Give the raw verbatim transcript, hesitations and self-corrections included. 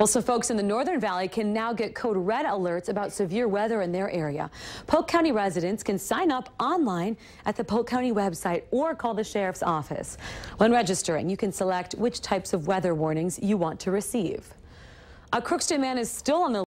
Well, so folks in the Northern Valley can now get code red alerts about severe weather in their area. Polk County residents can sign up online at the Polk County website or call the sheriff's office. When registering, you can select which types of weather warnings you want to receive. A Crookston man is still on the